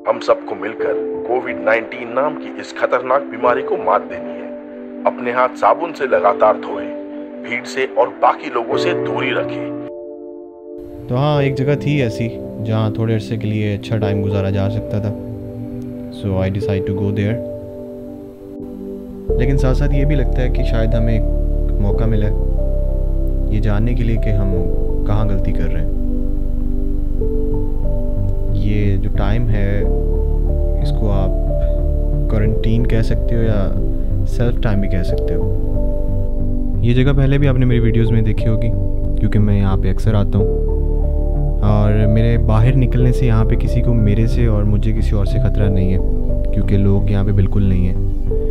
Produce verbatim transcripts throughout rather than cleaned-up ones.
हम सबको मिलकर कोविड नाइनटीन नाम की इस खतरनाक बीमारी को मात देनी है। अपने हाथ साबुन से लगातार धोएं, भीड़ से और बाकी लोगों से दूरी रखें। तो हाँ, एक जगह थी ऐसी जहाँ थोड़े अरसे के लिए अच्छा टाइम गुजारा जा सकता था। So I decide to go there. लेकिन साथ साथ ये भी लगता है कि शायद हमें एक मौका मिला ये जानने के लिए कि हम कहाँ गलती कर रहे हैं। ये जो टाइम है इसको आप क्वारंटीन कह सकते हो या सेल्फ टाइम भी कह सकते हो। ये जगह पहले भी आपने मेरी वीडियोस में देखी होगी क्योंकि मैं यहाँ पे अक्सर आता हूँ और मेरे बाहर निकलने से यहाँ पे किसी को मेरे से और मुझे किसी और से ख़तरा नहीं है क्योंकि लोग यहाँ पे बिल्कुल नहीं हैं।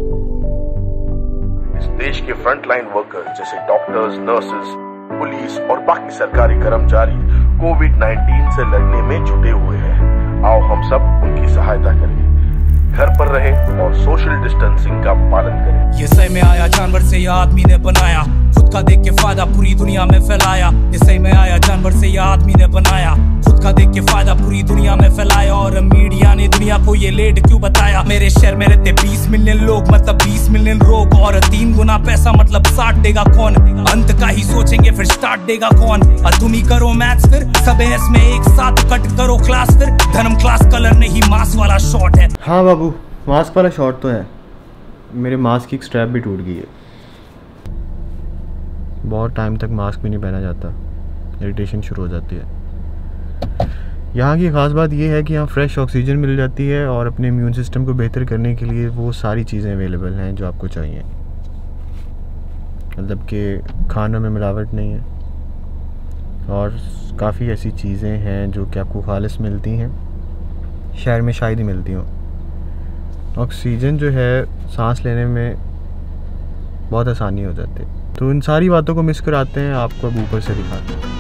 इस देश के फ्रंटलाइन वर्कर्स जैसे डॉक्टर्स, नर्सेस, पुलिस और बाकी सरकारी कर्मचारी कोविड नाइनटीन से लड़ने में जुटे हुए हैं। आओ हम सब उनकी सहायता करें, घर पर रहे और सोशल डिस्टेंसिंग का पालन करें। ये सही में आया जानवर से या आदमी ने बनाया, खुद का देख के फायदा पूरी दुनिया में फैलाया। ये सही में आया जानवर से या आदमी ने बनाया, खुद का देख के फायदा पूरी दुनिया में फैलाया। और मीडिया ने दुनिया को ये लेट क्यों बताया। मेरे शहर में रहते बीस मिलियन लोग मतलब बीस मिलियन रोग, और तीन गुना पैसा मतलब साठ देगा कौन। अंत का ही सोचेंगे फिर स्टार्ट देगा कौन। और तुम ही करो मैथ्स फिर सब इसमें एक साथ कट करो क्लास फिर। धर्म क्लास कलर नहीं मास्क वाला शॉट है। हाँ बाबू, मास्क वाला शॉट तो है। मेरे मास्क की स्ट्रैप भी टूट गई है। बहुत टाइम तक मास्क भी नहीं पहना जाता, इरिटेशन शुरू हो जाती है। यहाँ की ख़ास बात यह है कि यहाँ फ्रेश ऑक्सीजन मिल जाती है और अपने इम्यून सिस्टम को बेहतर करने के लिए वो सारी चीज़ें अवेलेबल हैं जो आपको चाहिए। मतलब कि खानों में मिलावट नहीं है और काफ़ी ऐसी चीज़ें हैं जो कि आपको खालिस मिलती हैं, शहर में शायद ही मिलती हों। ऑक्सीजन जो है सांस लेने में बहुत आसानी हो जाती है। तो इन सारी बातों को मिस कराते हैं, आपको अब ऊपर से दिखाते हैं।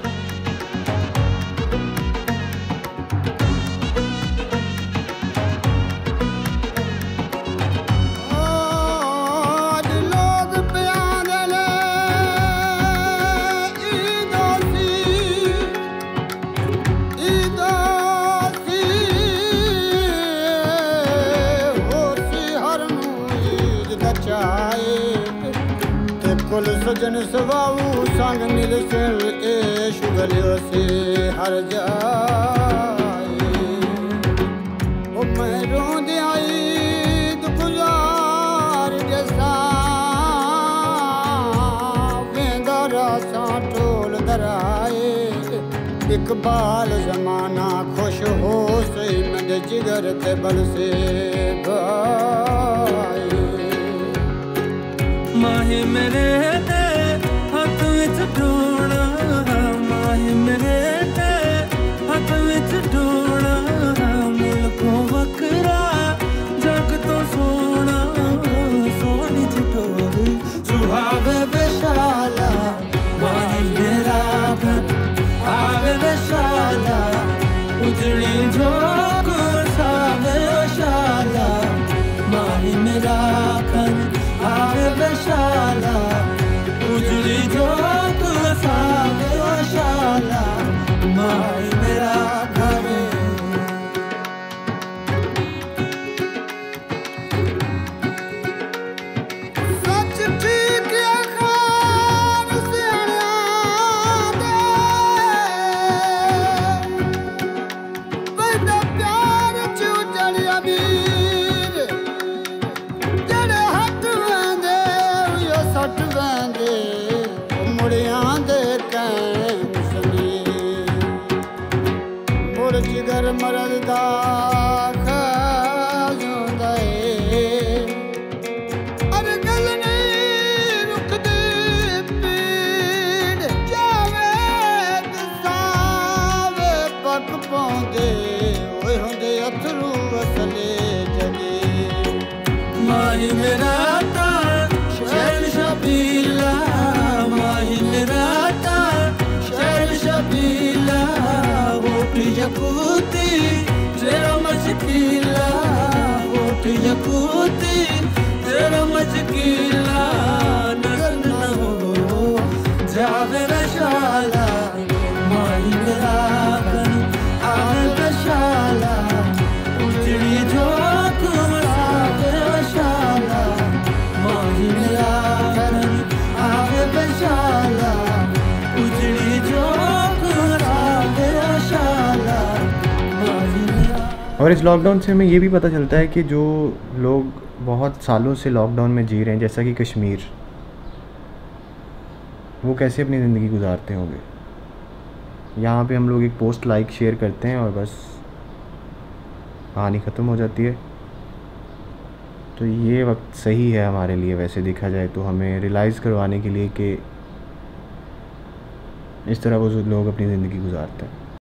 कुल सजन सवाऊ संग निरसल ए शुगलियो से हर जाए। ओ मैं रोंद आई गुजार जैसा वेंदा रासा टोल दराए। इकबाल जमाना खुश हो सही मेरे जिगर के बल से भाई। माहे मेरे ते हाथ विच ढोना, माहे मेरे ते हाथ विच ढोना। मुल्कों वकरा जग तो सोना, सोनी चिटोरी सुहावे बेशाला। माहे मेरा घर आवे बेशाला, उजड़ी झोंक सावे शाला। माहे मेरा घर आवे बेशाला, उजड़ी झोंक सावे शाला। माही मेरा घर सच ठीक खान सियाणा दे बड़ा प्यार चू जड़िया वीर। जड़े हट वेंदे यो सट वेंदे मुड़ियां दे कैं सनी। मुड़ जिगर मरद दा खाजूंदा ए। अरे गल नहीं रुकदी पीड़ जावे सावे पक पाउंदे ओए हुंदे अथरू असले जगे। माही मेरा तार शैल शबीला, माही मेरा तार शैल शबीला। होठ यकूती तेरा मचकीला, होठ यकूती तेरा मचकीला। नजर न हो जावे बेशाला, माही मेरा घर आवे बेशाला। और इस लॉकडाउन से हमें ये भी पता चलता है कि जो लोग बहुत सालों से लॉकडाउन में जी रहे हैं, जैसा कि कश्मीर, वो कैसे अपनी ज़िंदगी गुजारते होंगे। यहाँ पे हम लोग एक पोस्ट लाइक शेयर करते हैं और बस कहानी ख़त्म हो जाती है। तो ये वक्त सही है हमारे लिए, वैसे देखा जाए तो, हमें रियलाइज़ करवाने के लिए कि इस तरह वो लोग अपनी ज़िंदगी गुजारते हैं।